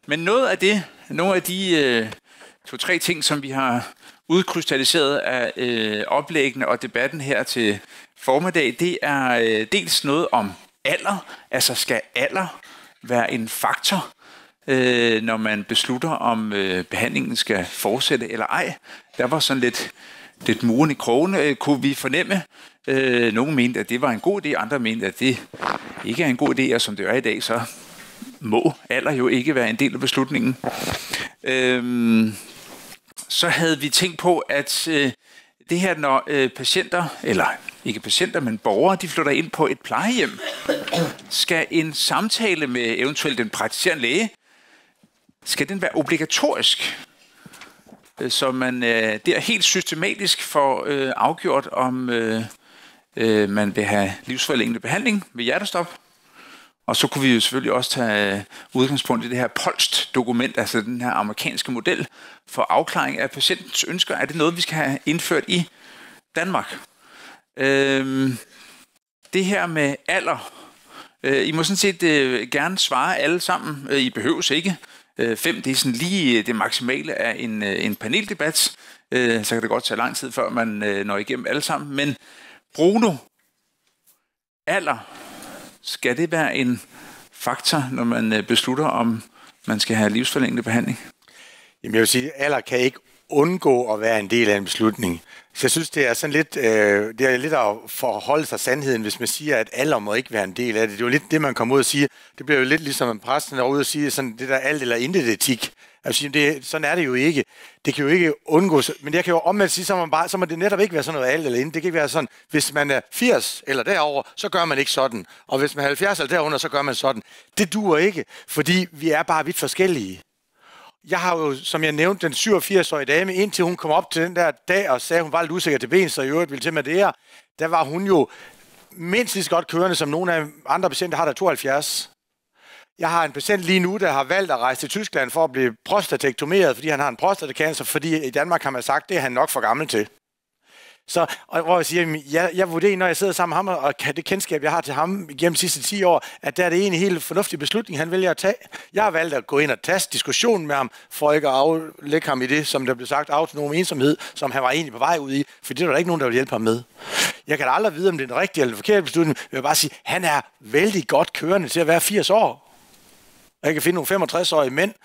Men nogle af de 2-3 ting, som vi har udkrystalliseret af oplæggene og debatten her til formiddag, det er dels noget om alder. Altså skal alder være en faktor, når man beslutter, om behandlingen skal fortsætte eller ej? Der var sådan lidt muren i krogene, kunne vi fornemme. Nogle mente, at det var en god idé, andre mente, at det ikke er en god idé, og som det er i dag, så må alder jo ikke være en del af beslutningen. Så havde vi tænkt på, at det her, når patienter, eller ikke patienter, men borgere, de flytter ind på et plejehjem, skal en samtale med eventuelt den praktiserende læge, skal den være obligatorisk, så man der helt systematisk får afgjort, om man vil have livsforlængende behandling ved hjertestop. Og så kunne vi jo selvfølgelig også tage udgangspunkt i det her POLST-dokument, altså den her amerikanske model for afklaring af patientens ønsker. Er det noget, vi skal have indført i Danmark? Det her med alder. I må sådan set gerne svare alle sammen. I behøves ikke. 5, det er sådan lige det maksimale af en paneldebat. Så kan det godt tage lang tid, før man når igennem alle sammen. Men Bruno, alder, skal det være en faktor, når man beslutter, om man skal have livsforlængende behandling? Jamen jeg vil sige, at alder kan ikke undgå at være en del af en beslutning. Så jeg synes, det er sådan lidt, det er lidt at forholde sig sandheden, hvis man siger, at alder må ikke være en del af det. Det er jo lidt det, man kommer ud og siger. Det bliver jo lidt ligesom en præsten er ude og sige, sådan det der alt eller intet etik. Altså, sådan er det jo ikke. Det kan jo ikke undgås. Men jeg kan jo omvendt sige, så må det netop ikke være sådan noget alt eller intet. Det kan ikke være sådan, hvis man er 80 eller derover, så gør man ikke sådan. Og hvis man er 70 eller derunder, så gør man sådan. Det duer ikke, fordi vi er bare vidt forskellige. Jeg har jo, som jeg nævnte, den 87-årige dame, indtil hun kom op til den der dag og sagde, at hun var lidt usikker til ben, så i øvrigt ville til Madeira, der var hun jo mindst lige så godt kørende, som nogle af andre patienter har, der 72. Jeg har en patient lige nu, der har valgt at rejse til Tyskland for at blive prostatektomeret, fordi han har en prostatacancer, fordi i Danmark har man sagt, det er han nok for gammel til. Så, og hvor jeg siger, jeg vurderer, når jeg sidder sammen med ham, og det kendskab, jeg har til ham gennem de sidste 10 år, at der er det en helt fornuftig beslutning, han vælger at tage. Jeg har valgt at gå ind og tage diskussionen med ham, for ikke at aflægge ham i det, som der blev sagt, autonom ensomhed, som han var egentlig på vej ud i, for det var der ikke nogen, der ville hjælpe ham med. Jeg kan da aldrig vide, om det er en rigtig eller en forkert beslutning, jeg vil bare sige, han er vældig godt kørende til at være 80 år. Jeg kan finde nogle 65-årige mænd,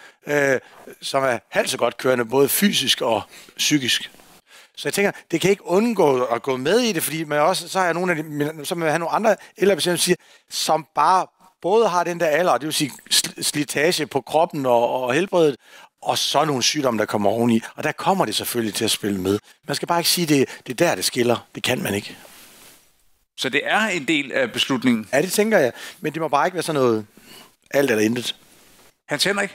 som er halvt så godt kørende, både fysisk og psykisk. Så jeg tænker, det kan ikke undgå at gå med i det, fordi man også, så har jeg nogle af de, som vil have nogle andre ældre patienter, som bare både har den der alder, det vil sige slitage på kroppen og helbredet, og så nogle sygdomme, der kommer oveni. Og der kommer det selvfølgelig til at spille med. Man skal bare ikke sige, det er der, det skiller. Det kan man ikke. Så det er en del af beslutningen? Ja, det tænker jeg. Men det må bare ikke være sådan noget alt eller intet. Hans Henrik?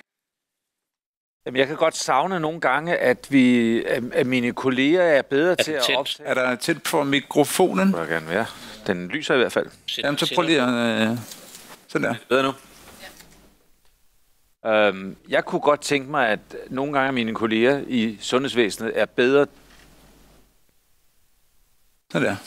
Jamen, jeg kan godt savne nogle gange, at mine kolleger er bedre til at optage. Er der tæt på mikrofonen? Det må gerne være. Den lyser i hvert fald. Jamen, så prøv lige at... sådan der. Bedre nu? Jeg kunne godt tænke mig, at nogle gange mine kolleger i sundhedsvæsenet er bedre... Sådan der.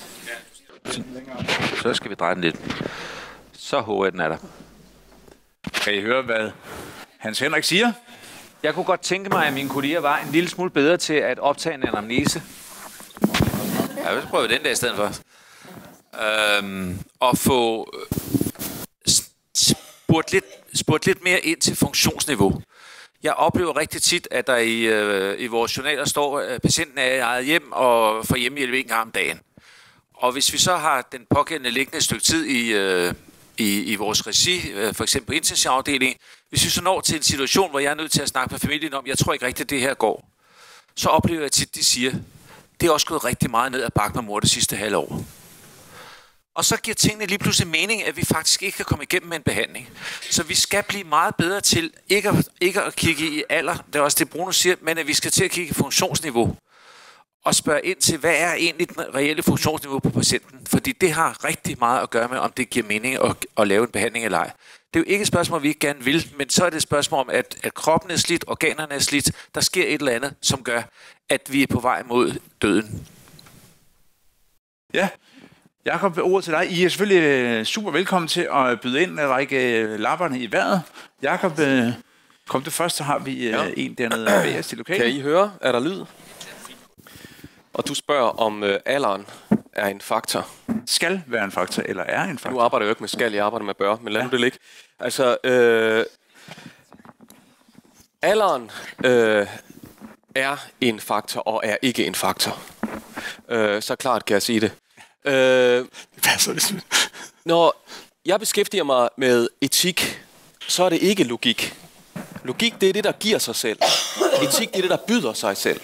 Så skal vi dreje den lidt. Så håber jeg, den er der. Kan I høre, hvad Hans Henrik siger? Jeg kunne godt tænke mig, at mine kolleger var en lille smule bedre til at optage en anamnese. Ja, så prøver vi den der i stedet for. Og få spurgt lidt mere ind til funktionsniveau. Jeg oplever rigtig tit, at der i vores journaler står, at patienten er i eget hjem og får hjemmehjælp en gang om dagen. Og hvis vi så har den pågældende liggende et stykke tid i vores regi, for eksempel på intensivafdelingen, hvis vi så når til en situation, hvor jeg er nødt til at snakke med familien om, jeg tror ikke rigtigt, det her går, så oplever jeg tit, de siger, det er også gået rigtig meget ned ad bakke med mor det sidste halve år. Og så giver tingene lige pludselig mening, at vi faktisk ikke kan komme igennem med en behandling. Så vi skal blive meget bedre til ikke at kigge i alder, det er også det Bruno siger, men at vi skal til at kigge i funktionsniveau. Og spørge ind til, hvad er egentlig den reelle funktionsniveau på patienten? Fordi det har rigtig meget at gøre med, om det giver mening at lave en behandling eller ej. Det er jo ikke et spørgsmål, vi ikke gerne vil, men så er det et spørgsmål om, at kroppen er slidt, organerne er slidt. Der sker et eller andet, som gør, at vi er på vej mod døden. Ja, Jakob, ordet til dig. I er selvfølgelig super velkommen til at byde ind og række lapperne i vejret. Jakob, Kom det først, så har vi en dernede bag os i lokalet. Kan I høre? Er der lyd? Og du spørger, om alderen er en faktor. Skal være en faktor, eller er en faktor? Nu arbejder jeg jo ikke med skal, jeg arbejder med bør, men lad nu det ligge. Altså, alderen er en faktor, og er ikke en faktor. Så klart kan jeg sige det. Når jeg beskæftiger mig med etik, så er det ikke logik. Logik, det er det, der giver sig selv. Etik, det er det, der byder sig selv.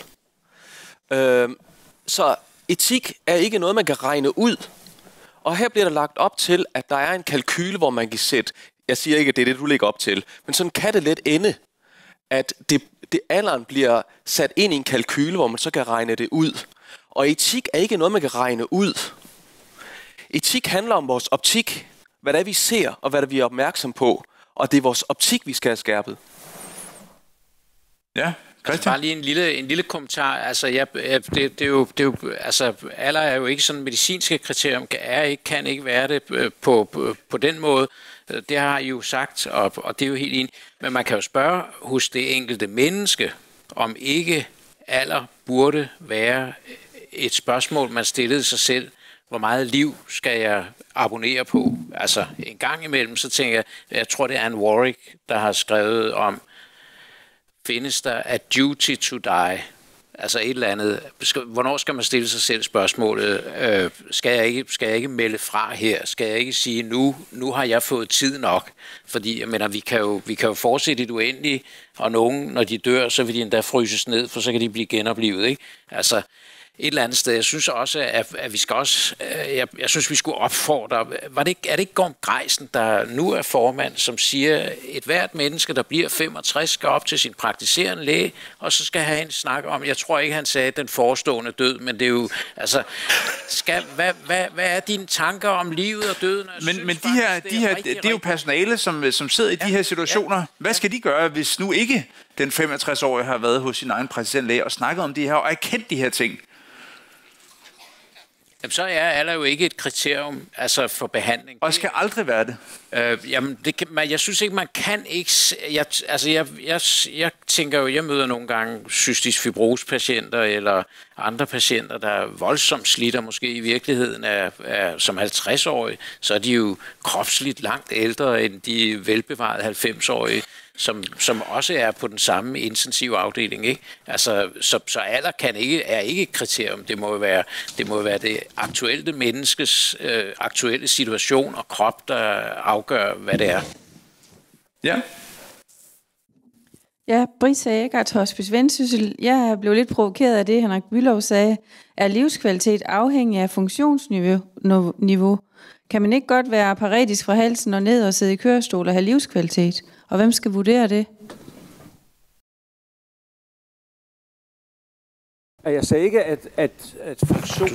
Så etik er ikke noget, man kan regne ud. Og her bliver der lagt op til, at der er en kalkyle, hvor man kan sætte... Jeg siger ikke, at det er det, du lægger op til. Men sådan kan det let ende, at alderen bliver sat ind i en kalkyle, hvor man så kan regne det ud. Og etik er ikke noget, man kan regne ud. Etik handler om vores optik. Hvad det er, vi ser, og hvad det er, vi er opmærksom på. Og det er vores optik, vi skal have skærpet. Ja, altså bare lige en lille kommentar. Altså, det er jo, altså, alder er jo ikke sådan medicinske kriterium, kan ikke være det på den måde. Det har I jo sagt, og det er jo helt enig. Men man kan jo spørge hos det enkelte menneske, om ikke alder burde være et spørgsmål, man stillede sig selv. Hvor meget liv skal jeg abonnere på? Altså, en gang imellem, så tænker jeg tror, det er Anne Warwick, der har skrevet om, findes der a duty to die? Altså et eller andet. Hvornår skal man stille sig selv spørgsmålet? Skal jeg ikke melde fra her? Skal jeg ikke sige, nu har jeg fået tid nok? Fordi jeg mener, vi kan jo fortsætte i det uendelige, og nogen, når de dør, så vil de endda fryses ned, for så kan de blive genoplevet, ikke? Altså, et eller andet sted. Jeg synes også, at vi skal også... Jeg synes, vi skulle opfordre... Er det ikke Gorm Greisen, der nu er formand, som siger, at et hvert menneske, der bliver 65, skal op til sin praktiserende læge, og så skal have en snak om... Jeg tror ikke, han sagde den forestående død, men det er jo... Altså, hvad er dine tanker om livet og døden? Men det er jo personale, som sidder i de her situationer. Ja. Hvad skal de gøre, hvis nu ikke den 65-årige har været hos sin egen praktiserende læge og snakket om de her og erkendt de her ting? Jamen, så er alder jo ikke et kriterium altså for behandling. Og skal aldrig være det? Jamen, jeg synes ikke, man kan ikke... Jeg tænker jo, jeg møder nogle gange cystisk fibrose-patienter eller andre patienter, der er voldsomt slidt og måske i virkeligheden er som 50-årige, så er de jo kropsligt langt ældre end de velbevarede 90-årige, som også er på den samme intensive afdeling, ikke? Altså, så alder er ikke et kriterium. Det må være det aktuelle menneskes aktuelle situation og krop, der afgør, hvad det er. Ja. Ja, Brisa Eggert, Hospice Vendsyssel. Jeg blev lidt provokeret af det, Henrik Bülow sagde. Er livskvalitet afhængig af funktionsniveau? Kan man ikke godt være paretisk fra halsen og ned og sidde i kørestol og have livskvalitet? Og hvem skal vurdere det? Jeg sagde ikke, at funktion...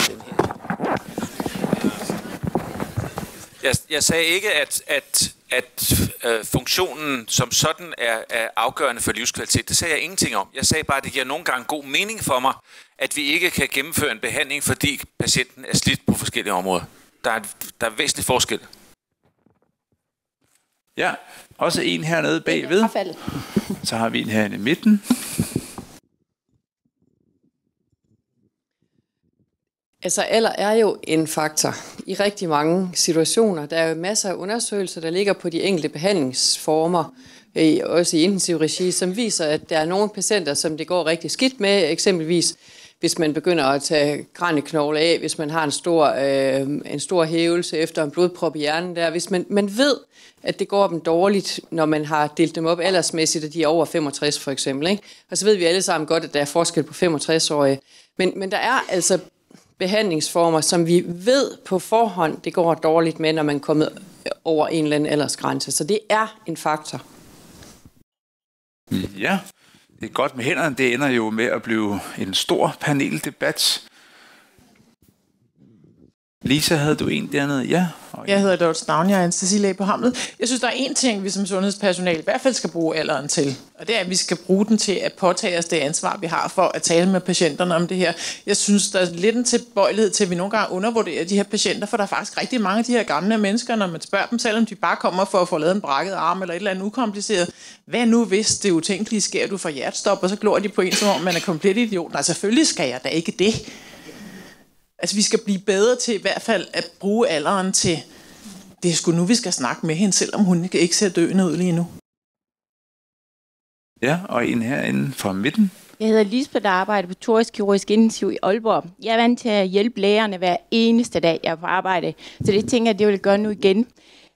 Jeg sagde ikke, at funktionen som sådan er afgørende for livskvalitet. Det sagde jeg ingenting om. Jeg sagde bare, at det giver nogle gange god mening for mig, at vi ikke kan gennemføre en behandling, fordi patienten er slidt på forskellige områder. Der er væsentlig forskel. Ja, også en hernede bagved. Så har vi en herinde i midten. Altså alder er jo en faktor i rigtig mange situationer. Der er jo masser af undersøgelser, der ligger på de enkelte behandlingsformer, også i intensiv regi, som viser, at der er nogle patienter, som det går rigtig skidt med, eksempelvis hvis man begynder at tage kranieknogle af, hvis man har en stor hævelse efter en blodprop i hjernen der. Hvis man ved, at det går dem dårligt, når man har delt dem op aldersmæssigt, og de er over 65 for eksempel, ikke? Og så ved vi alle sammen godt, at der er forskel på 65-årige. Men der er altså behandlingsformer, som vi ved på forhånd, det går dårligt med, når man er kommet over en eller anden aldersgrænse. Så det er en faktor. Ja, det er godt med hænderne. Det ender jo med at blive en stor paneldebat. Lisa, havde du en dernede? Ja. Jeg hedder Dorte Stavn, jeg er anestesilæge på Hamlet. Jeg synes, der er én ting, vi som sundhedspersonale i hvert fald skal bruge alderen til. Og det er, at vi skal bruge den til at påtage os det ansvar, vi har for at tale med patienterne om det her. Jeg synes, der er lidt en tilbøjelighed til, at vi nogle gange undervurderer de her patienter, for der er faktisk rigtig mange af de her gamle mennesker, når man spørger dem, selvom de bare kommer for at få lavet en brækket arm eller et eller andet ukompliceret. Hvad nu, hvis det utænkelige sker, du får hjertestop, og så glor de på en, som om man er komplet idiot? Nej, selvfølgelig skal jeg da ikke det. Altså, vi skal blive bedre til i hvert fald at bruge alderen til, det er sgu nu, vi skal snakke med hende, selvom hun ikke ser døende ud lige nu. Ja, og en herinde fra midten. Jeg hedder Lisbeth, og arbejder på Thorisk Kirurgisk Intensiv i Aalborg. Jeg er vant til at hjælpe lægerne hver eneste dag, jeg er på arbejde. Så det tænker jeg, det vil jeg gøre nu igen.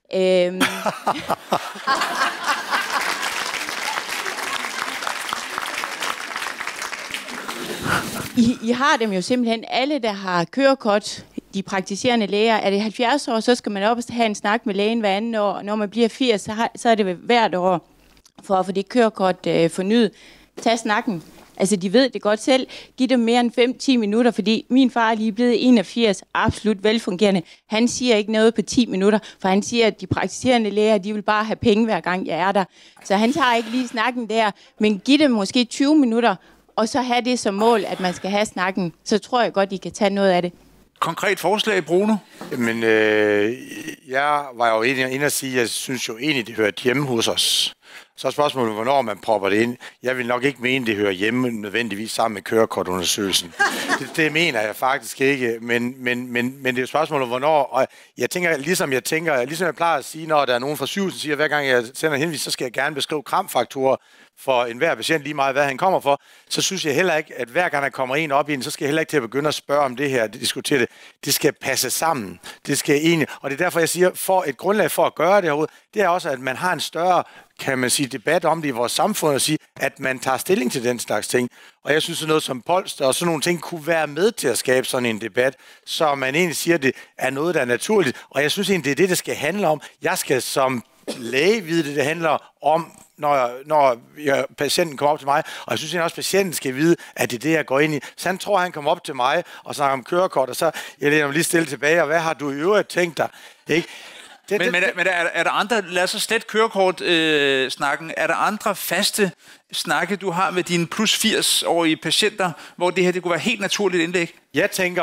I har dem jo simpelthen, alle der har kørekort, de praktiserende læger. Er det 70 år, så skal man op og have en snak med lægen hver anden år. Når man bliver 80, så er det hvert år for at få det kørekort fornyet. Tag snakken. Altså, de ved det godt selv. Giv dem mere end 5-10 minutter, fordi min far er lige blevet 81, absolut velfungerende. Han siger ikke noget på 10 minutter, for han siger, at de praktiserende læger, de vil bare have penge, hver gang jeg er der. Så han tager ikke lige snakken der, men giv dem måske 20 minutter, og så have det som mål, at man skal have snakken. Så tror jeg godt, I kan tage noget af det. Konkret forslag, Bruno? Men jeg var jo inde og sige, at jeg synes jo egentlig, det hører hjemme hos os. Så er spørgsmålet, hvornår man propper det ind. Jeg vil nok ikke mene, det hører hjemme nødvendigvis sammen med kørekortundersøgelsen. Det mener jeg faktisk ikke, men det er jo spørgsmålet, hvornår. Og jeg tænker, ligesom jeg plejer at sige, når der er nogen fra sygehuset, siger, hver gang jeg sender henvis, så skal jeg gerne beskrive kramfaktorer for enhver patient, lige meget hvad han kommer for. Så synes jeg heller ikke, at hver gang der kommer en op i den, så skal jeg heller ikke til at begynde at spørge om det her, diskutere det. Det skal passe sammen. Det skal egentlig, og det er derfor, jeg siger, for et grundlag for at gøre det herude, det er også, at man har en større, kan man sige, debat om det i vores samfund, og sige, at man tager stilling til den slags ting. Og jeg synes, at noget som polster og sådan nogle ting kunne være med til at skabe sådan en debat, så man egentlig siger, at det er noget, der er naturligt. Og jeg synes egentlig, det er det skal handle om. Jeg skal som læge vide det handler om, når patienten kommer op til mig, og jeg synes også, at patienten skal vide, at det er det, jeg går ind i. Så han tror, at han kommer op til mig og snakker om kørekort, og så jeg læner mig lige stille tilbage, og hvad har du i øvrigt tænkt dig? Ikke? Men er der andre, lad os slet kørekort-snakken, er der andre faste snakke, du har med dine plus 80-årige patienter, hvor det her det kunne være helt naturligt indlæg? Jeg tænker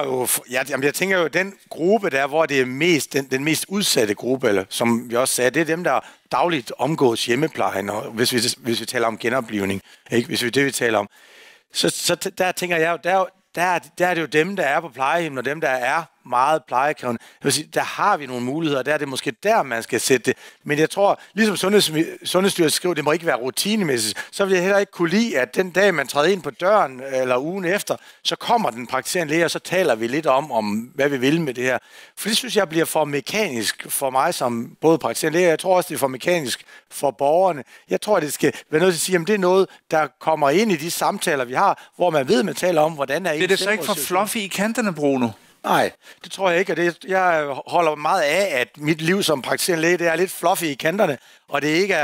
jo, den gruppe der, hvor det er den mest udsatte gruppe, eller som vi også sagde, det er dem, der dagligt omgås hjemmeplejen, og hvis vi taler om genoplivning, ikke? Hvis vi det, vi taler om. Så der tænker jeg jo, der er det jo dem, der er på plejehjem, og dem, der er meget plejekrævende. Jeg vil sige, der har vi nogle muligheder, og der er det måske der, man skal sætte det. Men jeg tror, ligesom Sundhedsstyrelsen skriver, det må ikke være rutinemæssigt, så vil jeg heller ikke kunne lide, at den dag, man træder ind på døren, eller ugen efter, så kommer den praktiserende læge, og så taler vi lidt om, hvad vi vil med det her. For det synes jeg bliver for mekanisk for mig som både praktiserende læge, jeg tror også, det er for mekanisk for borgerne. Jeg tror, det skal være noget til at sige, at det er noget, der kommer ind i de samtaler, vi har, hvor man ved, man taler om, hvordan er det så ikke for fluffy i kanterne, Bruno? Nej, det tror jeg ikke, og jeg holder meget af, at mit liv som praktiserende læge, det er lidt fluffy i kanterne, og det ikke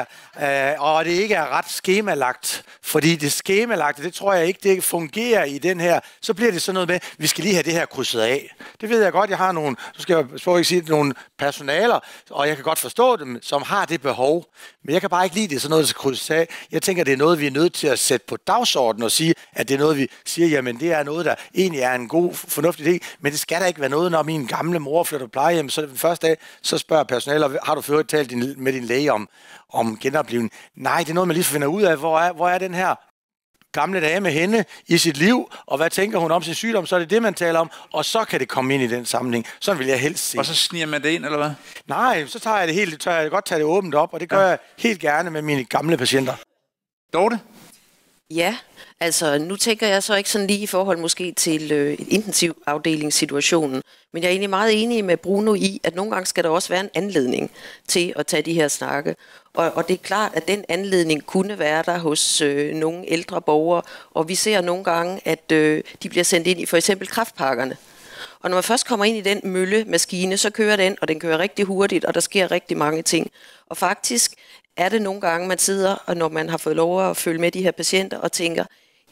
er ret skemalagt, fordi det skemalagte, det tror jeg ikke, det fungerer i den her, så bliver det sådan noget med, vi skal lige have det her krydset af. Det ved jeg godt, jeg har nogle, så skal jeg ikke sige, nogle personaler, og jeg kan godt forstå dem, som har det behov, men jeg kan bare ikke lide det, sådan noget, der skal krydses af. Jeg tænker, det er noget, vi er nødt til at sætte på dagsordenen og sige, at det er noget, vi siger, jamen det er noget, der egentlig er en god, fornuftig idé, men det skal da ikke være noget, når min gamle mor flytter på plejehjem, så den første dag, så spørger personaler, har du før talt med din læge om genoplivning? Nej, det er noget, man lige finder ud af, hvor er den her gamle dame henne i sit liv, og hvad tænker hun om sin sygdom, så er det det, man taler om, og så kan det komme ind i den sammenhæng. Sådan vil jeg helst se. Og så sniger man det ind, eller hvad? Nej, så tager jeg det helt, jeg godt tage det åbent op, og det gør jeg helt gerne med mine gamle patienter. Dorte? Ja, altså nu tænker jeg så ikke sådan lige i forhold måske til intensivafdelingssituationen, men jeg er egentlig meget enig med Bruno i, at nogle gange skal der også være en anledning til at tage de her snakke. Og det er klart, at den anledning kunne være der hos nogle ældre borgere, og vi ser nogle gange, at de bliver sendt ind i for eksempel kræftpakkerne. Og når man først kommer ind i den møllemaskine, så kører den, og den kører rigtig hurtigt, og der sker rigtig mange ting. Og faktisk er det nogle gange, man sidder, og når man har fået lov at følge med de her patienter, og tænker,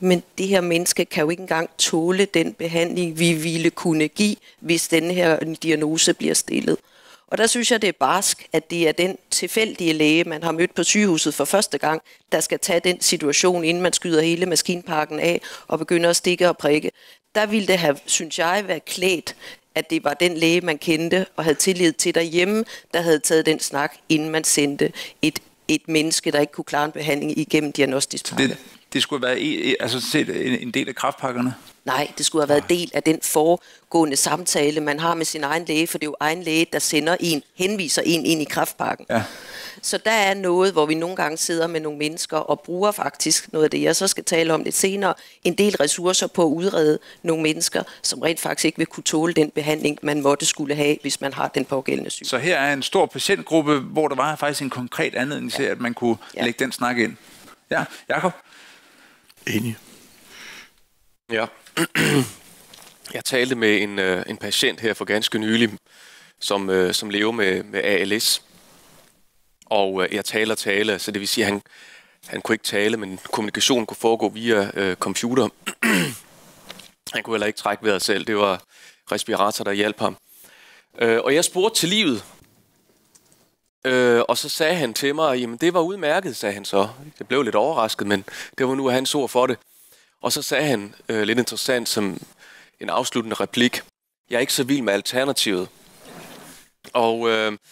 men det her menneske kan jo ikke engang tåle den behandling, vi ville kunne give, hvis den her diagnose bliver stillet. Og der synes jeg, det er barsk, at det er den tilfældige læge, man har mødt på sygehuset for første gang, der skal tage den situation, inden man skyder hele maskinparken af og begynder at stikke og prikke. Der ville det have, synes jeg, været klædt, at det var den læge, man kendte og havde tillid til derhjemme, der havde taget den snak, inden man sendte et menneske, der ikke kunne klare en behandling igennem diagnostisk pakke. Det skulle have været en del af kræftpakkerne? Nej, det skulle have været del af den foregående samtale, man har med sin egen læge, for det er jo egen læge, der henviser en ind i kræftpakken. Ja. Så der er noget, hvor vi nogle gange sidder med nogle mennesker og bruger faktisk noget af det, jeg så skal tale om lidt senere, en del ressourcer på at udrede nogle mennesker, som rent faktisk ikke vil kunne tåle den behandling, man måtte skulle have, hvis man har den pågældende sygdom. Så her er en stor patientgruppe, hvor der var faktisk en konkret anledning til, at man kunne lægge den snak ind. Ja, Jakob? Enig. Ja. Jeg talte med en patient her for ganske nylig, som lever med ALS. Og jeg taler, så det vil sige, at han kunne ikke tale, men kommunikationen kunne foregå via computer. Han kunne heller ikke trække vejret selv. Det var respirator, der hjalp ham. Og jeg spurgte til livet. Og så sagde han til mig, jamen det var udmærket, sagde han så. Jeg blev lidt overrasket, men det var nu hans ord for det. Og så sagde han lidt interessant som en afsluttende replik, jeg er ikke så vild med alternativet. Og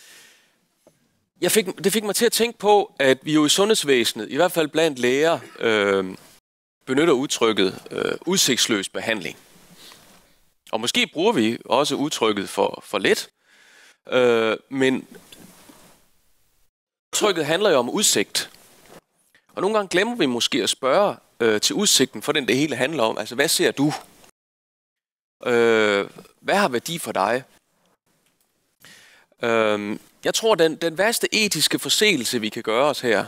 det fik mig til at tænke på, at vi jo i sundhedsvæsenet, i hvert fald blandt læger, benytter udtrykket udsigtsløs behandling. Og måske bruger vi også udtrykket for let, men udtrykket handler jo om udsigt. Og nogle gange glemmer vi måske at spørge til udsigten for den, det hele handler om. Altså, hvad ser du? Hvad har værdi for dig? Jeg tror, den værste etiske forseelse, vi kan gøre os her,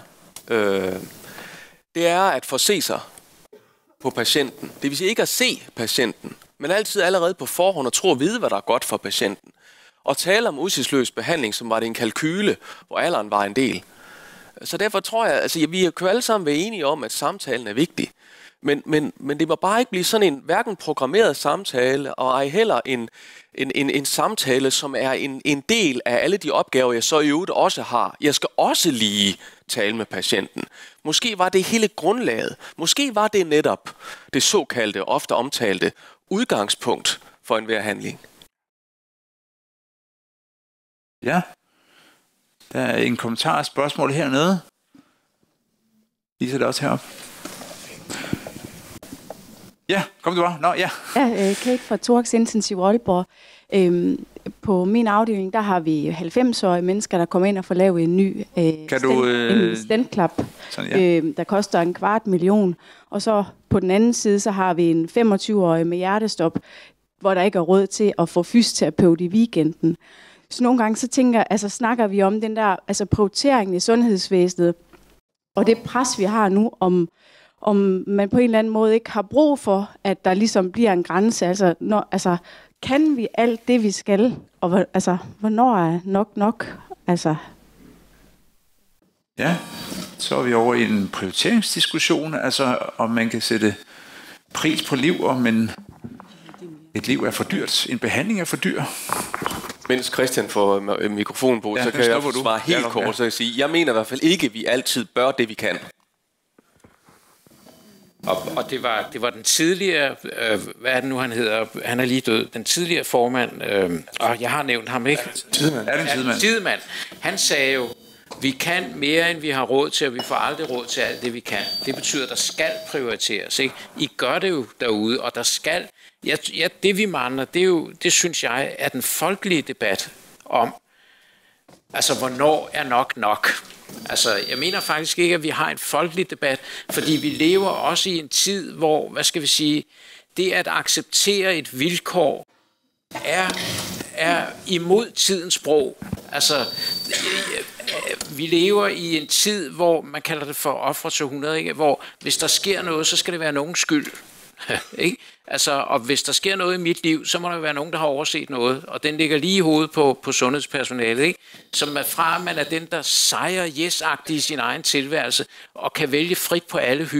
det er at forse sig på patienten. Det vil sige ikke at se patienten, men altid allerede på forhånd og tro at vide, hvad der er godt for patienten. Og tale om udsigtsløs behandling, som var det en kalkyle, hvor alderen var en del. Så derfor tror jeg, altså vi kan jo alle sammen være enige om, at samtalen er vigtig. Men det må bare ikke blive sådan en hverken programmeret samtale, og ej heller en samtale, som er en del af alle de opgaver, jeg så i øvrigt også har. Jeg skal også lige tale med patienten. Måske var det hele grundlaget. Måske var det netop det såkaldte, ofte omtalte udgangspunkt for enhver handling. Ja. Der er en kommentar og spørgsmål hernede. Lisa det også heroppe. Ja, kom du bare. Nå, ja. Ja, Kate fra Thorax Intensiv Aalborg. På min afdeling, der har vi 90-årige mennesker, der kommer ind og får lavet en ny stentklap, der koster 250.000. Og så på den anden side, så har vi en 25-årig med hjertestop, hvor der ikke er råd til at få fysioterapeut i weekenden. Så nogle gange så snakker vi om den der prioriteringen i sundhedsvæsenet, og det pres, vi har nu, om man på en eller anden måde ikke har brug for, at der ligesom bliver en grænse. Kan vi alt det, vi skal? Og hvornår er nok? Ja, så er vi over i en prioriteringsdiskussion, om man kan sætte pris på liv, men et liv er for dyrt, en behandling er for dyr. Mens Christian får mikrofonen på, så kan jeg svare helt kort, så jeg sige, jeg mener i hvert fald ikke, at vi altid bør det, vi kan. Og det var den tidligere, hvad er det nu, han hedder? Han er lige død. Den tidligere formand, og jeg har nævnt ham, ikke? Tidemand. Han sagde jo, vi kan mere, end vi har råd til, og vi får aldrig råd til alt det, vi kan. Det betyder, at der skal prioriteres, ikke? I gør det jo derude, og der skal... Ja, det vi mangler, det synes jeg, er den folkelige debat om, hvornår er nok? Jeg mener faktisk ikke, at vi har en folkelig debat, fordi vi lever også i en tid, hvor, det at acceptere et vilkår er imod tidens sprog. Vi lever i en tid, hvor man kalder det for ofre til 100, ikke? Hvor hvis der sker noget, så skal det være nogens skyld. Ikke? Og hvis der sker noget i mit liv, så må der være nogen, der har overset noget, og den ligger lige i hovedet på sundhedspersonalet, ikke? Som er fra, man er den, der sejrer yes-agtig i sin egen tilværelse, og kan vælge frit på alle hylder,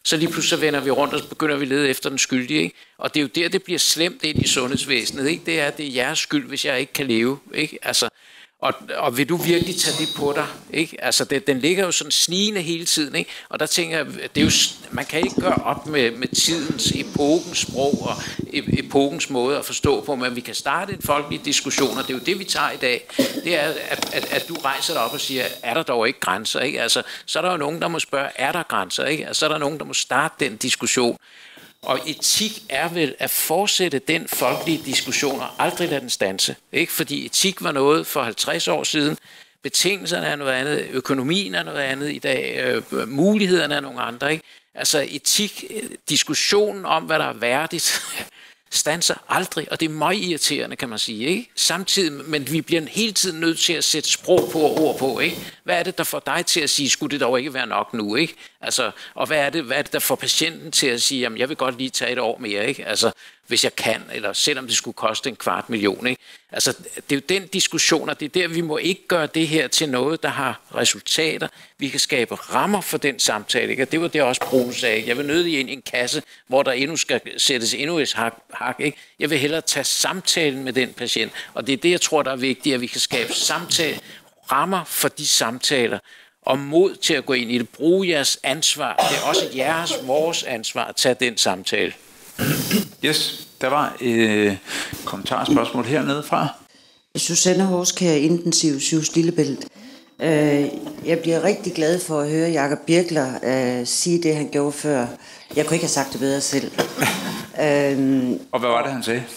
så lige pludselig vender vi rundt, og så begynder vi at lede efter den skyldige. Ikke? Og det er jo der, det bliver slemt ind i sundhedsvæsenet. Ikke? Det er jeres skyld, hvis jeg ikke kan leve. Ikke? Altså, og vil du virkelig tage det på dig? Ikke? Altså, den ligger jo sådan snigende hele tiden. Ikke? Og der tænker jeg, det er jo, man kan ikke gøre op med tidens, epokens sprog og epokens måde at forstå på, men vi kan starte en folkelig diskussion, og det er jo det, vi tager i dag. Det er, at du rejser dig op og siger, er der dog ikke grænser? Ikke? Altså, så er der jo nogen, der må spørge, er der grænser? Ikke? Altså, så er der nogen, der må starte den diskussion. Og etik er vel at fortsætte den folkelige diskussion og aldrig lade den standse. Ikke? Fordi etik var noget for 50 år siden. Betingelserne er noget andet. Økonomien er noget andet i dag. Mulighederne er nogle andre. Ikke? Altså etik, diskussionen om, hvad der er værdigt, standser aldrig. Og det er meget irriterende, kan man sige. Ikke? Samtidig, men vi bliver hele tiden nødt til at sætte sprog på og ord på. Ikke? Hvad er det, der får dig til at sige, skulle det dog ikke være nok nu? Ikke? Altså, og hvad er det, der får patienten til at sige, jamen, jeg vil godt lige tage et år mere, ikke? Altså, hvis jeg kan, eller selvom det skulle koste 250.000, ikke? Altså, det er jo den diskussion, og det er der, vi må ikke gøre det her til noget, der har resultater. Vi kan skabe rammer for den samtale, ikke? Og det var det også Bruno sagde. Jeg vil nødig ind i en kasse, hvor der endnu skal sættes endnu et hak, ikke? Jeg vil hellere tage samtalen med den patient, og det er det, jeg tror, der er vigtigt, at vi kan skabe rammer for de samtaler, og mod til at gå ind i det. Bruge jeres ansvar. Det er også vores ansvar at tage den samtale. Yes, der var et kommentarspørgsmål hernede fra. Susanne Horskær, Intensiv Sygehus Lillebælt. Jeg bliver rigtig glad for at høre Jakob Birkler sige det, han gjorde før. Jeg kunne ikke have sagt det bedre selv. Og hvad var det, han sagde?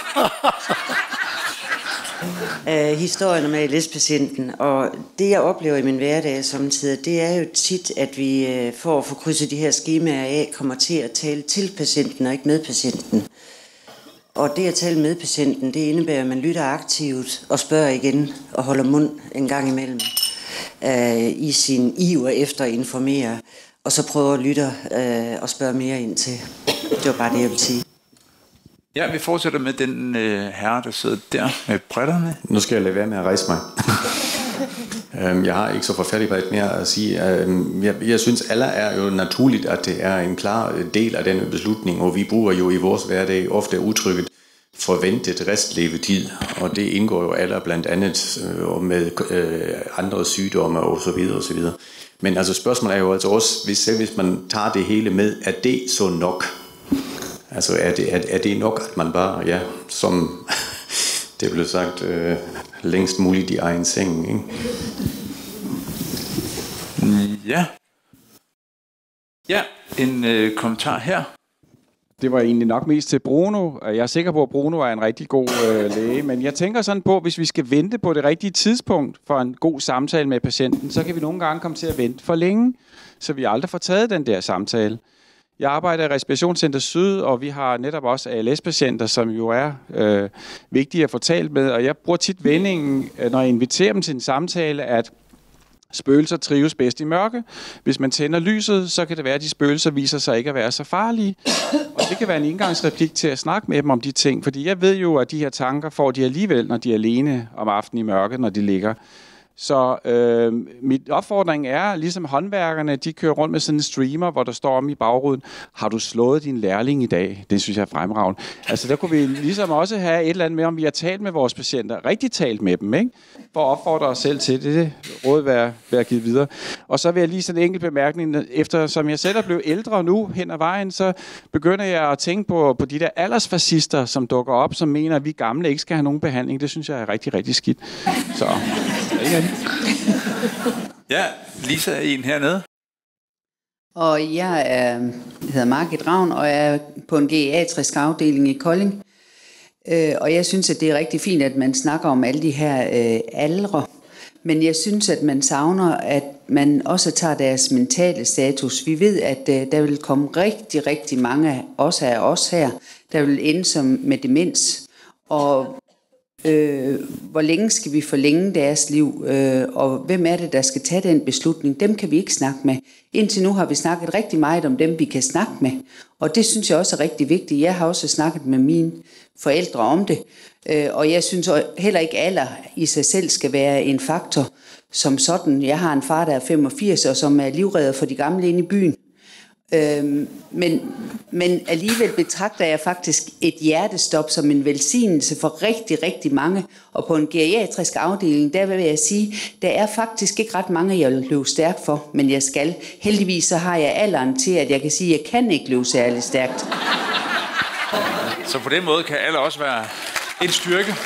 Historien om ALS-patienten, og det jeg oplever i min hverdag samtidig, det er jo tit, at vi for at få krydset de her skemaer af, kommer til at tale til patienten og ikke med patienten. Og det at tale med patienten, det indebærer, at man lytter aktivt og spørger igen og holder mund en gang imellem i sin iver efter at informere, og så prøver at lytte og spørge mere ind til. Det var bare det, jeg ville sige. Ja, vi fortsætter med den herre, der sidder der med brætterne. Nu skal jeg lade være med at rejse mig. Jeg har ikke så forfærdeligt mere at sige. Jeg synes, alle er jo naturligt, at det er en klar del af den beslutning, og vi bruger jo i vores hverdag ofte udtrykket forventet restlevetid, og det indgår jo alle blandt andet med andre sygdomme og så videre og så videre. Men altså spørgsmålet er jo altså også, hvis man tager det hele med, er det så nok? Altså er det nok, at man bare, ja, som det blev sagt, længst muligt i egen seng, ikke? Ja. Ja, en kommentar her. Det var egentlig nok mest til Bruno. Jeg er sikker på, at Bruno er en rigtig god læge, men jeg tænker sådan på, hvis vi skal vente på det rigtige tidspunkt for en god samtale med patienten, så kan vi nogle gange komme til at vente for længe, så vi aldrig får taget den der samtale. Jeg arbejder i Respirationscenter Syd, og vi har netop også ALS-patienter, som jo er vigtige at få talt med, og jeg bruger tit vendingen, når jeg inviterer dem til en samtale, at spøgelser trives bedst i mørke. Hvis man tænder lyset, så kan det være, at de spøgelser viser sig ikke at være så farlige. Og det kan være en indgangsreplik til at snakke med dem om de ting, fordi jeg ved jo, at de her tanker får de alligevel, når de er alene om aftenen i mørket, når de ligger. Så mit opfordring er, ligesom håndværkerne, de kører rundt med sådan en streamer, hvor der står om i bagruden, har du slået din lærling i dag? Det synes jeg er fremragende. Altså der kunne vi ligesom også have et eller andet med, om vi har talt med vores patienter, rigtig talt med dem, ikke? For at opfordre os selv til det råd være givet videre. Og så vil jeg lige sådan en enkelt bemærkning, efter som jeg selv er blevet ældre nu hen ad vejen, så begynder jeg at tænke på de der aldersfascister, som dukker op, som mener, at vi gamle ikke skal have nogen behandling. Det synes jeg er rigtig, rigtig skidt. Så ja, Lisa er en hernede. Og jeg hedder Margit Ravn, og er på en geriatrisk afdeling i Kolding. Og jeg synes, at det er rigtig fint, at man snakker om alle de her aldre. Men jeg synes, at man savner, at man også tager deres mentale status. Vi ved, at der vil komme rigtig, rigtig mange også af os her, der vil ende som med demens. Og hvor længe skal vi forlænge deres liv, og hvem er det, der skal tage den beslutning? Dem kan vi ikke snakke med. Indtil nu har vi snakket rigtig meget om dem, vi kan snakke med, og det synes jeg også er rigtig vigtigt. Jeg har også snakket med mine forældre om det, og jeg synes heller ikke, alder i sig selv skal være en faktor som sådan. Jeg har en far, der er 85, og som er livredder for de gamle inde i byen. Men alligevel betragter jeg faktisk et hjertestop som en velsignelse for rigtig, rigtig mange. Og på en geriatrisk afdeling, der vil jeg sige, der er faktisk ikke ret mange, jeg vil løbe stærkt for, men jeg skal. Heldigvis så har jeg alderen til, at jeg kan sige, at jeg kan ikke løbe særlig stærkt. Så på den måde kan alder også være en styrke.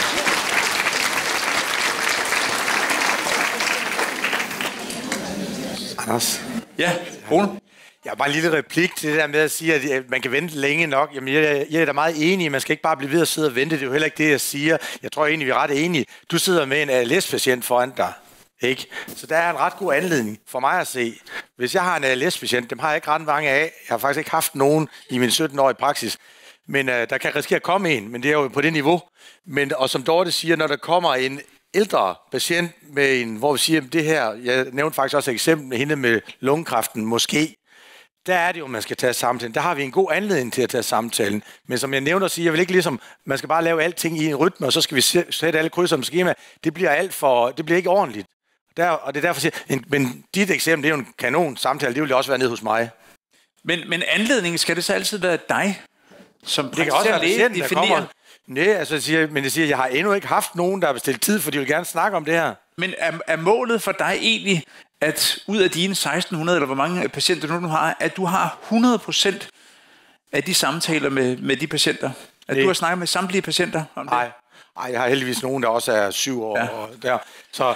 Anders? Ja, Rune? Jeg har bare en lille replik til det der med at sige, at man kan vente længe nok. Jamen, jeg er da meget enig. Man skal ikke bare blive ved at sidde og vente. Det er jo heller ikke det, jeg siger. Jeg tror egentlig, vi er ret enige. Du sidder med en ALS-patient foran dig. Ikke? Så der er en ret god anledning for mig at se. Hvis jeg har en ALS-patient, dem har jeg ikke ret mange af. Jeg har faktisk ikke haft nogen i min 17-årige praksis. Men der kan risikere at komme en, men det er jo på det niveau. Og som Dorte siger, når der kommer en ældre patient med en, hvor vi siger, det her, jeg nævnte faktisk også et eksempel med hende med lungekræften, måske, der er det jo, man skal tage samtalen. Der har vi en god anledning til at tage samtalen. Men som jeg nævnte at sige, jeg vil ikke ligesom, man skal bare lave alting i en rytme, og så skal vi sætte alle krydser om skema. Det bliver ikke ordentligt. Og det er derfor, men dit eksempel, det er jo en kanon samtale, det vil også være nede hos mig. Men anledningen, skal det så altid være dig, som det kan også være patienten, der kommer. Nej, altså jeg siger, jeg har endnu ikke haft nogen, der har bestilt tid, for de vil gerne snakke om det her. Men er målet for dig egentlig, at ud af dine 1600, eller hvor mange patienter du har, at du har 100% af de samtaler med de patienter? At du har snakket med samtlige patienter om det? Nej, jeg har heldigvis nogen, der også er 7 år. Ja. Og der. Så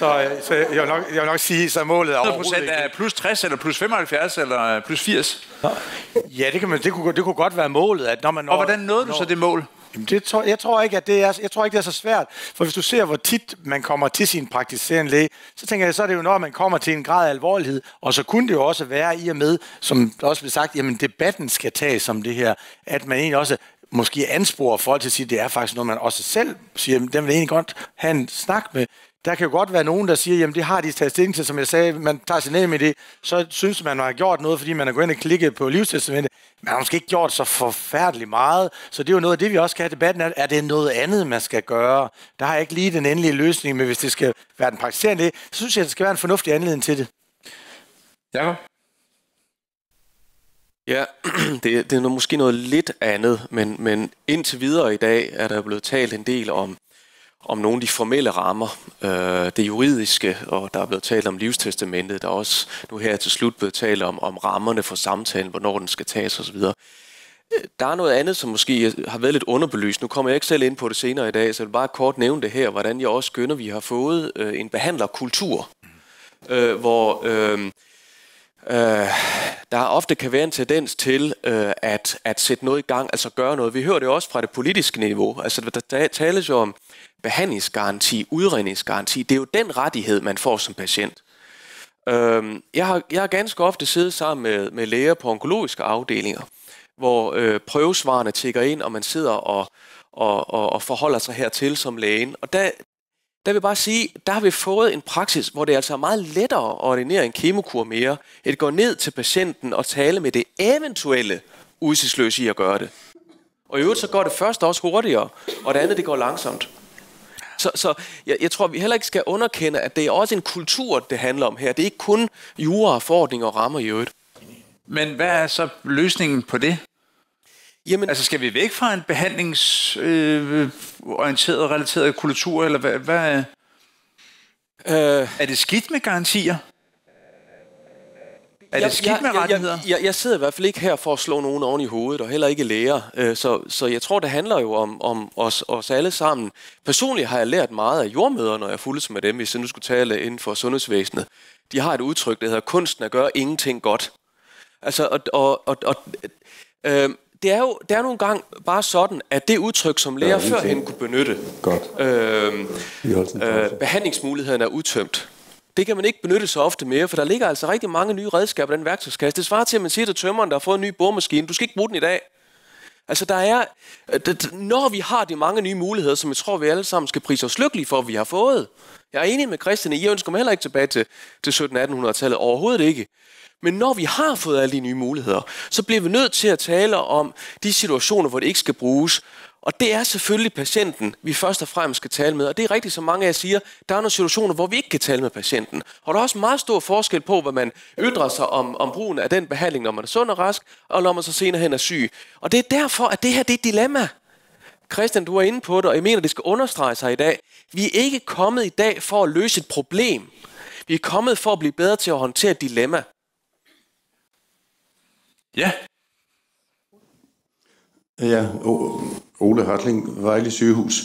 jeg vil nok sige, så målet er 100% er plus 60, eller plus 75, eller plus 80? Ja, det kunne godt være målet. At når man og hvordan nåede du så det mål? Jeg tror ikke, det er så svært. For hvis du ser, hvor tit man kommer til sin praktiserende læge, så tænker jeg, så er det jo, når man kommer til en grad af alvorlighed. Og så kunne det jo også være i og med, som også blev sagt, jamen debatten skal tages om det her. At man egentlig også måske ansporer folk til at sige, at det er faktisk noget, man også selv siger, den vil egentlig godt have en snak med. Der kan jo godt være nogen, der siger, jamen det har de taget stilling til, som jeg sagde, man tager sig ned med det, så synes man har gjort noget, fordi man er gået ind og klikket på livstestamentet. Man har måske ikke gjort så forfærdeligt meget, så det er jo noget af det, vi også skal have debatten af. Er det noget andet, man skal gøre? Der har jeg ikke lige den endelige løsning, men hvis det skal være den praktiserende læge, så synes jeg, at det skal være en fornuftig anledning til det. Jakob? Ja, det er måske noget lidt andet, men indtil videre i dag er der blevet talt en del om nogle af de formelle rammer, det juridiske, og der er blevet talt om livstestamentet, der er også nu her til slut blevet talt om rammerne for samtalen, hvornår den skal tages osv. Der er noget andet, som måske har været lidt underbelyst. Nu kommer jeg ikke selv ind på det senere i dag, så jeg vil bare kort nævne det her, hvordan jeg også skønner, vi har fået en behandlerkultur, hvor der ofte kan være en tendens til at sætte noget i gang, altså gøre noget. Vi hører det også fra det politiske niveau. Altså der tales jo om behandlingsgaranti, udredningsgaranti. Det er jo den rettighed, man får som patient. Jeg har ganske ofte siddet sammen med læger på onkologiske afdelinger, hvor prøvesvarene tikker ind, og man sidder og forholder sig hertil som lægen. Og der vil jeg bare sige, der har vi fået en praksis, hvor det er altså meget lettere at ordinere en kemokur mere, at gå ned til patienten og tale med det eventuelle udsigtsløse i at gøre det. Og i øvrigt så går det først også hurtigere, og det andet det går langsomt. Så jeg tror, vi heller ikke skal underkende, at det er også en kultur, det handler om her. Det er ikke kun jura, forordninger og rammer i øvrigt. Men hvad er så løsningen på det? Jamen, altså skal vi væk fra en behandlingsorienteret, relateret kultur, eller hvad? Er det skidt med garantier? Er det skidt med rettigheder? Jeg sidder i hvert fald ikke her for at slå nogen oven i hovedet, og heller ikke læger. Så jeg tror, det handler jo om os alle sammen. Personligt har jeg lært meget af jordmødre, når jeg fulgtes med dem, hvis jeg nu skulle tale inden for sundhedsvæsenet. De har et udtryk, der hedder kunsten at gøre ingenting godt. Altså, det er nogle gange bare sådan, at det udtryk, som læger førhen kunne benytte, behandlingsmulighederne er udtømt. Det kan man ikke benytte så ofte mere, for der ligger altså rigtig mange nye redskaber i den værktøjskasse. Det svarer til, at man siger til tømmeren, der har fået en ny boremaskine, du skal ikke bruge den i dag. Altså når vi har de mange nye muligheder, som jeg tror, vi alle sammen skal prise os lykkelige for, at vi har fået. Jeg er enig med Christian, I ønsker mig heller ikke tilbage til 1700-1800-tallet, overhovedet ikke. Men når vi har fået alle de nye muligheder, så bliver vi nødt til at tale om de situationer, hvor det ikke skal bruges. Og det er selvfølgelig patienten, vi først og fremmest skal tale med. Og det er rigtigt, som mange af jer siger, der er nogle situationer, hvor vi ikke kan tale med patienten. Og der er også meget stor forskel på, hvad man ytrer sig om brugen af den behandling, når man er sund og rask, og når man så senere hen er syg. Og det er derfor, at det her det er et dilemma. Christian, du er inde på det, og jeg mener, det skal understrege sig i dag. Vi er ikke kommet i dag for at løse et problem. Vi er kommet for at blive bedre til at håndtere et dilemma. Ja. Ja, Ole Hartling, Vejle Sygehus.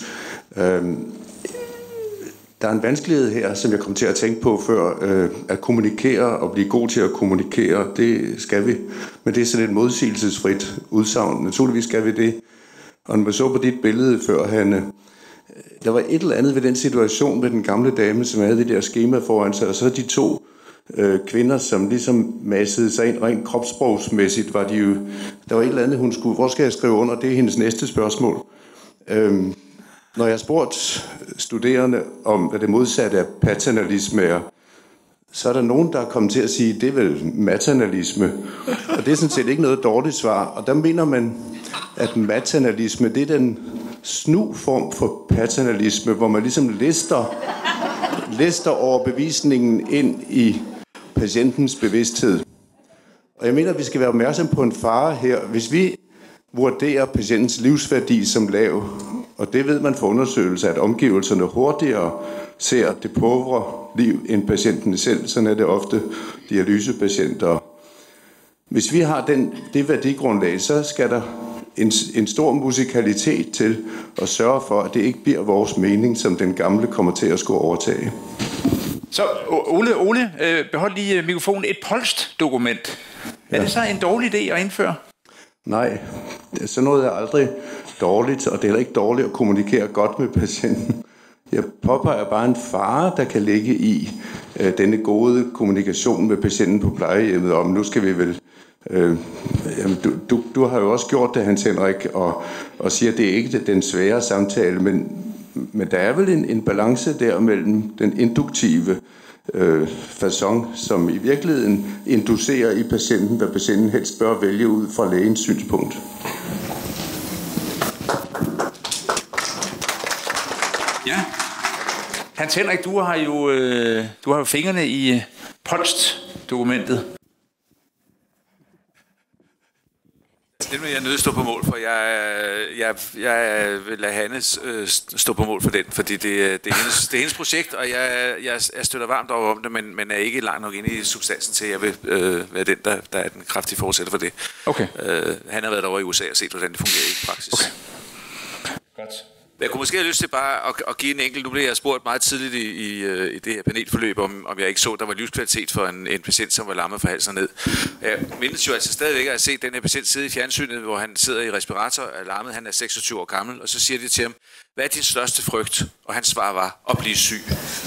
Der er en vanskelighed her, som jeg kom til at tænke på før. At kommunikere og blive god til at kommunikere, det skal vi. Men det er sådan et modsigelsesfrit udsagn. Naturligvis skal vi det. Og når man så på dit billede før, Hanne, der var et eller andet ved den situation med den gamle dame, som havde det der skema foran sig, og så de to kvinder, som ligesom massede sig ind rent kropssprogsmæssigt, var de jo, der var et eller andet, hun skulle, hvor skal jeg skrive under, det er hendes næste spørgsmål. Når jeg har spurgt studerende om, hvad det modsatte af paternalisme er, så er der nogen, der er kommet til at sige, det er vel maternalisme. Og det er sådan set ikke noget dårligt svar. Og der mener man, at maternalisme, det er den snu form for paternalisme, hvor man ligesom lister overbevisningen ind i patientens bevidsthed. Og jeg mener, at vi skal være opmærksom på en fare her. Hvis vi vurderer patientens livsværdi som lav, og det ved man fra undersøgelser, at omgivelserne hurtigere ser det pauvre liv end patienten selv, sådan er det ofte dialysepatienter. Hvis vi har det værdigrundlag, så skal der en stor musikalitet til at sørge for, at det ikke bliver vores mening, som den gamle kommer til at skulle overtage. Så Ole, behold lige mikrofonen. Et polst-dokument. Ja. Er det så en dårlig idé at indføre? Nej, sådan noget er aldrig dårligt, og det er heller ikke dårligt at kommunikere godt med patienten. Jeg påpeger bare en fare, der kan ligge i denne gode kommunikation med patienten på plejehjemmet om, nu skal vi vel... Du har jo også gjort det, Hans Henrik, og siger, at det er ikke den svære samtale, men der er vel en balance der mellem den induktive facon, som i virkeligheden inducerer i patienten, hvad patienten helst bør vælge ud fra lægens synspunkt. Ja. Hans Henrik, du har jo fingrene i polst-dokumentet. Det vil jeg nødt stå på mål for. Jeg vil lade Hanne stå på mål for den, fordi det er hendes projekt, og jeg støtter varmt over om det, men er ikke langt nok inde i substansen til, at jeg vil være den, der er den kraftige forsætter for det. Okay. Han har været over i USA og set, hvordan det fungerer i praksis. Okay. Godt. Jeg kunne måske have lyst til bare at give en enkelt. Nu blev jeg spurgt meget tidligt i det her panelforløb, om jeg ikke så, der var livskvalitet for en patient, som var lammet fra halsen ned. Jeg mindes jo altså stadigvæk at have set den her patient sidde i fjernsynet, hvor han sidder i respirator og er lammet. Han er 26 år gammel, og så siger de til ham, hvad er din største frygt? Og hans svar var, at blive syg.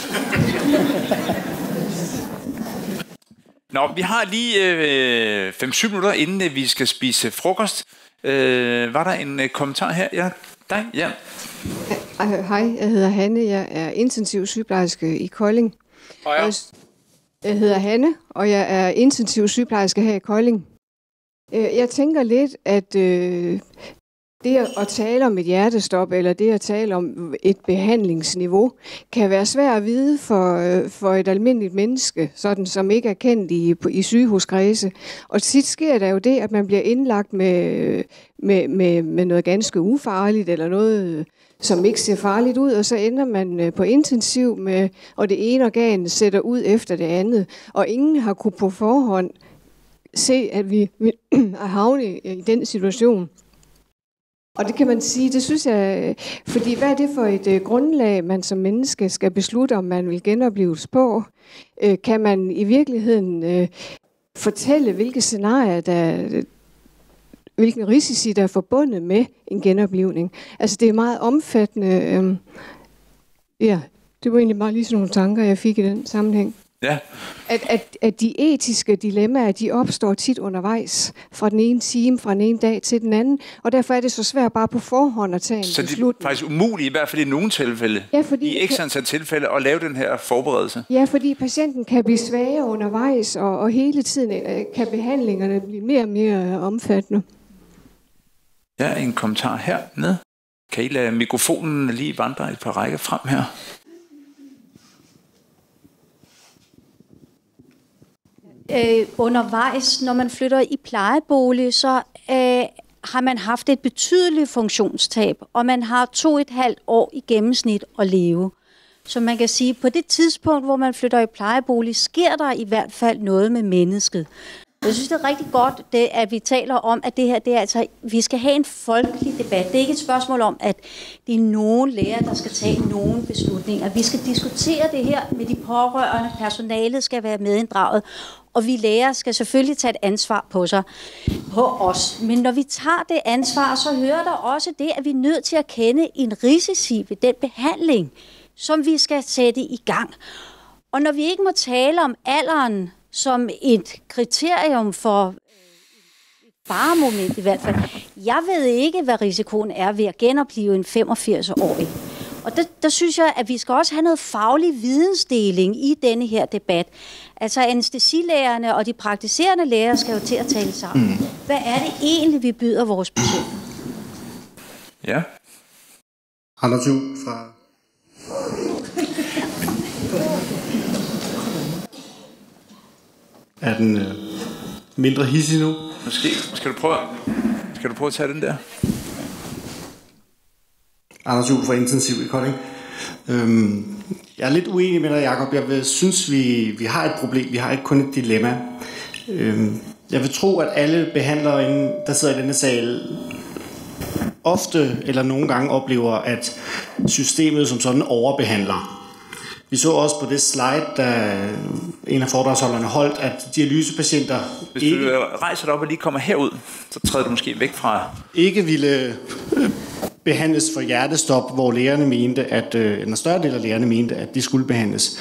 Nå, vi har lige 5-7 minutter, inden vi skal spise frokost. Var der en kommentar her? Ja, dig? Ja. Hej, jeg hedder Hanne. Jeg er intensiv sygeplejerske i Kolding. Jeg hedder Hanne, og jeg er intensiv sygeplejerske her i Kolding. Jeg tænker lidt, at det at tale om et hjertestop, eller det at tale om et behandlingsniveau, kan være svært at vide for et almindeligt menneske, sådan som ikke er kendt i sygehuskredse. Og tit sker der jo det, at man bliver indlagt med noget ganske ufarligt, eller noget, som ikke ser farligt ud, og så ender man på intensiv med, og det ene organ sætter ud efter det andet. Og ingen har kunne på forhånd se, at vi er havnet i den situation. Og det kan man sige, det synes jeg, fordi hvad er det for et grundlag, man som menneske skal beslutte, om man vil genopleves på? Kan man i virkeligheden fortælle, hvilke scenarier, hvilken risici, der er forbundet med en genoplivning? Altså det er meget omfattende. Ja, det var egentlig bare lige sådan nogle tanker, jeg fik i den sammenhæng. Ja. At de etiske dilemmaer, de opstår tit undervejs, fra den ene time, fra den ene dag til den anden, og derfor er det så svært bare på forhånd at tage en beslutning. Så det er faktisk umuligt, i hvert fald i nogle tilfælde, i x antal tilfælde, at lave den her forberedelse? Ja, fordi patienten kan blive svagere undervejs, og hele tiden kan behandlingerne blive mere og mere omfattende. Ja, en kommentar hernede. Kan I lade mikrofonen lige vandre et par rækker frem her? Undervejs, når man flytter i plejebolig, så har man haft et betydeligt funktionstab, og man har 2,5 år i gennemsnit at leve. Så man kan sige, at på det tidspunkt, hvor man flytter i plejebolig, sker der i hvert fald noget med mennesket. Jeg synes, det er rigtig godt, at vi taler om, at det her, det er altså, vi skal have en folkelig debat. Det er ikke et spørgsmål om, at det er nogen læger, der skal tage nogle beslutninger. Vi skal diskutere det her med de pårørende. Personalet skal være medinddraget. Og vi læger skal selvfølgelig tage et ansvar på os. Men når vi tager det ansvar, så hører der også det, at vi er nødt til at kende en risici ved den behandling, som vi skal sætte i gang. Og når vi ikke må tale om alderen som et kriterium for et faremoment i hvert fald. Jeg ved ikke, hvad risikoen er ved at genopleve en 85-årig. Og der synes jeg, at vi skal også have noget faglig vidensdeling i denne her debat. Altså anæstesilægerne og de praktiserende læger skal jo til at tale sammen. Hvad er det egentlig, vi byder vores patienter? Ja. Anders Juhl fra... Er den mindre hissig nu? Måske. Skal du prøve at tage den der? Anders Juhl fra Intensiv i Kolding. Jeg er lidt uenig med dig, Jacob. Jeg synes, vi har et problem. Vi har ikke kun et dilemma. Jeg vil tro, at alle behandlere, der sidder i denne sal, ofte eller nogle gange oplever, at systemet som sådan overbehandler. Vi så også på det slide, da en af foredragsholderne holdt, at dialysepatienter Hvis du rejser dig op og lige kommer herud, så træder du måske væk fra... Ikke ville behandles for hjertestop, hvor lægerne mente, at en større del af lægerne mente, at de skulle behandles.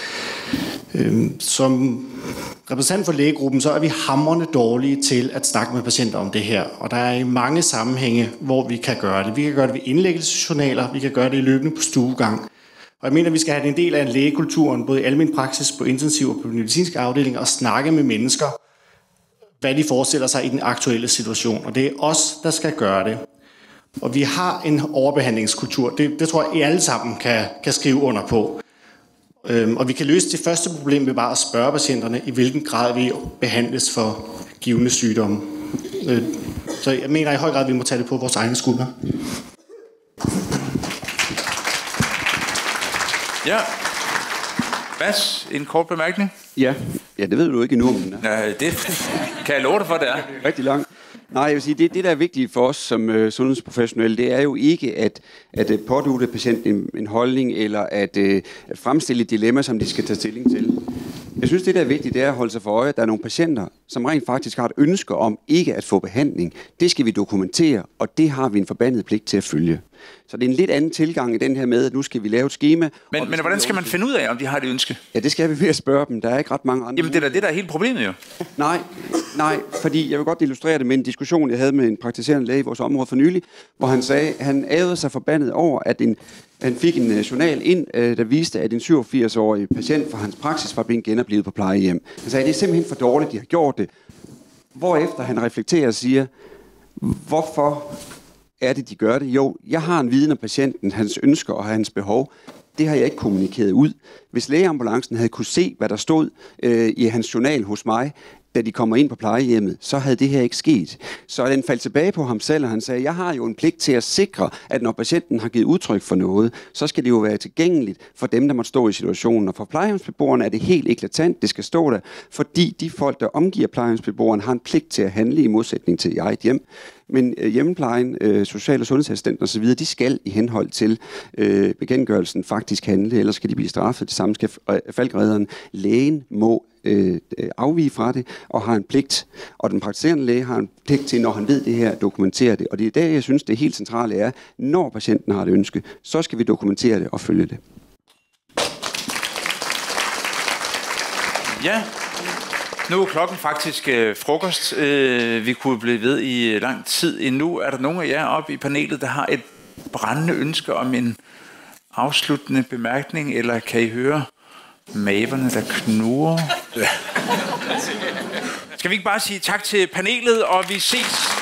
Som repræsentant for lægegruppen, så er vi hamrende dårlige til at snakke med patienter om det her. Og der er i mange sammenhænge, hvor vi kan gøre det. Vi kan gøre det ved indlæggelsesjournaler, vi kan gøre det løbende på stuegang. Og jeg mener, at vi skal have en del af en lægekulturen, både i almen praksis, på intensiv og på medicinske afdelinger, og snakke med mennesker, hvad de forestiller sig i den aktuelle situation. Og det er os, der skal gøre det. Og vi har en overbehandlingskultur. Det tror jeg, I alle sammen kan skrive under på. Og vi kan løse det første problem ved bare at spørge patienterne, i hvilken grad vi behandles for givne sygdomme. Så jeg mener i høj grad, at vi må tage det på vores egne skuldre. Ja. Mads, en kort bemærkning? Ja, det ved du ikke endnu. Men... Ja, det kan jeg love dig for, det er. Rigtig langt. Nej, jeg vil sige, det der er vigtigt for os som sundhedsprofessionelle, det er jo ikke at pådutte patienten en holdning, eller at fremstille et dilemma, som de skal tage stilling til. Jeg synes, det der er vigtigt, det er at holde sig for øje, at der er nogle patienter, som rent faktisk har et ønske om ikke at få behandling. Det skal vi dokumentere, og det har vi en forbandet pligt til at følge. Så det er en lidt anden tilgang i den her med, at nu skal vi lave et schema. Men hvordan skal man finde ud af, om de har det ønske? Ja, det skal vi ved at spørge dem. Der er ikke ret mange andre. Jamen, det er det, der er hele problemet jo. Nej, fordi jeg vil godt illustrere det med en diskussion, jeg havde med en praktiserende læge i vores område for nylig, hvor han sagde, han ærede sig forbandet over, at han fik en journal ind, der viste, at en 87-årig patient fra hans praksis var blevet genoplevet på plejehjem. Han sagde, det er simpelthen for dårligt, de har gjort det. Hvorefter han reflekterer og siger, hvorfor er det, de gør det? Jo, jeg har en viden om patienten, hans ønsker og hans behov. Det har jeg ikke kommunikeret ud. Hvis lægeambulancen havde kunne se, hvad der stod i hans journal hos mig, da de kommer ind på plejehjemmet, så havde det her ikke sket. Så den faldt tilbage på ham selv, og han sagde, jeg har jo en pligt til at sikre, at når patienten har givet udtryk for noget, så skal det jo være tilgængeligt for dem, der måtte stå i situationen. Og for plejehjemsbeboerne er det helt eklatant, det skal stå der, fordi de folk, der omgiver plejehjemsbeboeren, har en pligt til at handle i modsætning til eget hjem. Men hjemmeplejen, social- og sundhedsassistenten osv., de skal i henhold til bekendtgørelsen faktisk handle, ellers skal de blive straffet. Det samme skal falkeredderen. Lægen må afvige fra det, og har en pligt, og den praktiserende læge har en pligt til, når han ved det her, dokumentere det. Og det er der, jeg synes, det helt centrale er, når patienten har det ønske, så skal vi dokumentere det og følge det. Ja, nu er klokken faktisk frokost. Vi kunne blive ved i lang tid endnu. Er der nogen af jer oppe i panelet, der har et brændende ønske om en afsluttende bemærkning, eller kan I høre maverne, der knurrer? Skal vi ikke bare sige tak til panelet, og vi ses